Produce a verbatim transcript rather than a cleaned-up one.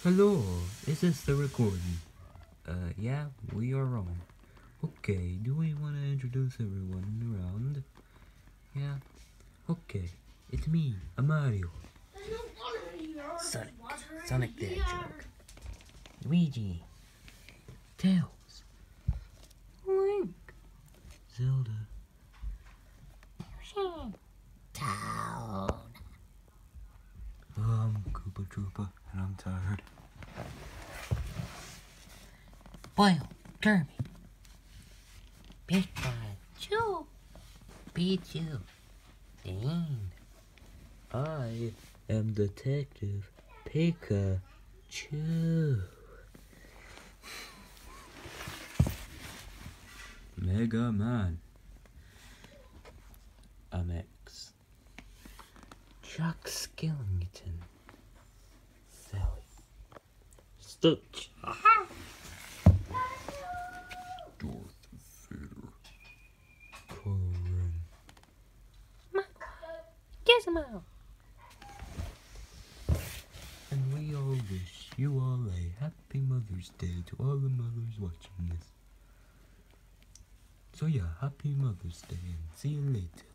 Hello, is this the recording? Uh, yeah, we are on. Okay, do we want to introduce everyone around? Yeah? Okay, it's me, Mario. Sonic, Sonic the Hedgehog. Luigi. Tails. Link. Zelda. Town. I'm Koopa Troopa, and I'm tired. Boyle, Kirby, Pikachu, Pichu, Dean. I am Detective Pikachu. Mega Man. I'm X. Chuck Skillington. Sally. Stitch. Darth Vader. Corin. Gizmo. And we all wish you all a happy Mother's Day to all the mothers watching this. So yeah, happy Mother's Day and see you later.